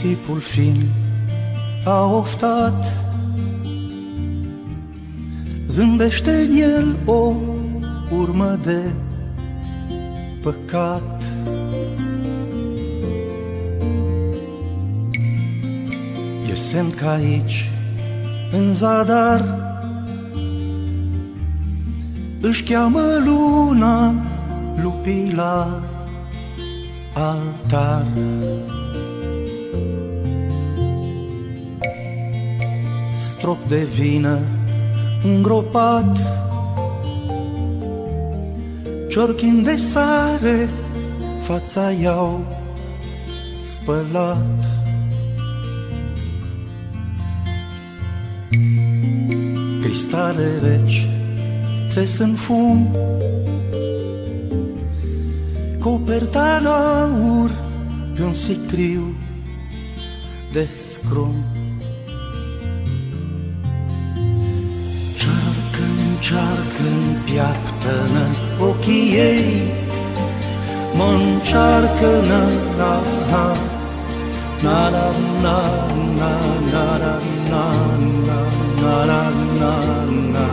Nisipul fin a oftat, zâmbește în el o urmă de păcat. E semn că aici, în zadar, își cheamă luna lupii la altar. Strop de vină îngropat, ciorchin de sare fața i-au spălat. Cristale reci țes în fum, coperta în aur pe un sicriu de scrum. Cearcă-n piaptă-nă ochii ei, mă-ncearcă-nă, na-na, na-na, na-na, na-na.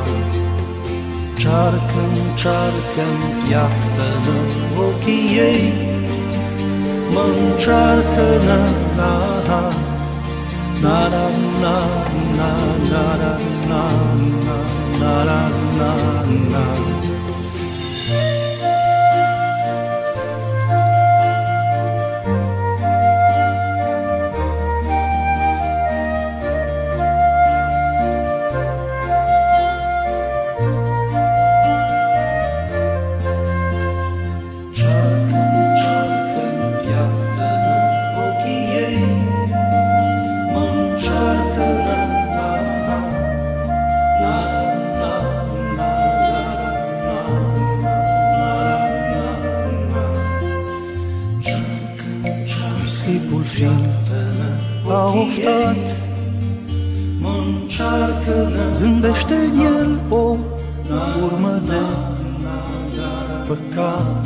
Cearcă-n piaptă-nă ochii ei, mă-ncearcă-nă, na-na, na-na, na-na, na-na. Na na na na. Nisipul fin a oftat, zâmbește în el o urmă de păcat.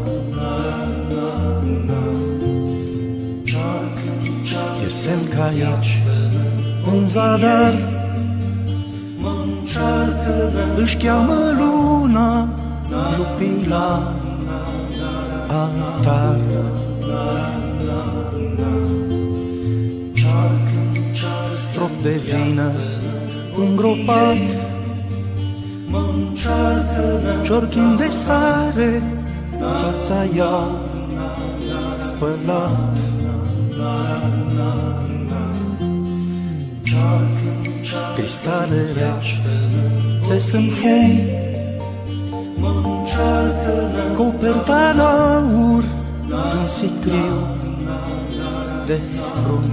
E semn că aici, în zadar, își cheamă luna lupii la altar. Strop de vină îngropat, ciorchin de sare fața i-a spălat. Cristale reci țes în fum, coperta în aur un sicriu de scrum.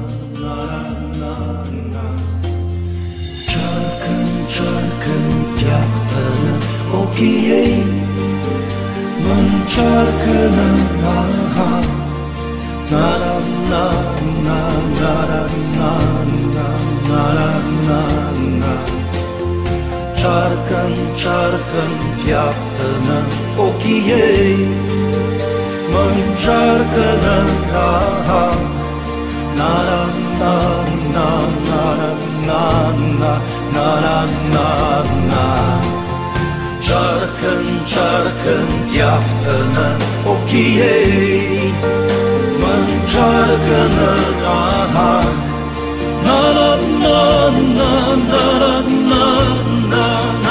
Cearcă-n piaptă-nă ochii ei, mă-ncearcă-nă, na-na, na-na, na-na, na-na, na-na. Cearcă-n piaptă-nă ochii ei, mă-ncearcă-nă, na-na, na-na, na-na, na-na, na-na. Cearcă-n piaptă-nă ochii ei, mă-ncearcă-nă, na-na, na-na, na-na, na-na, na-na.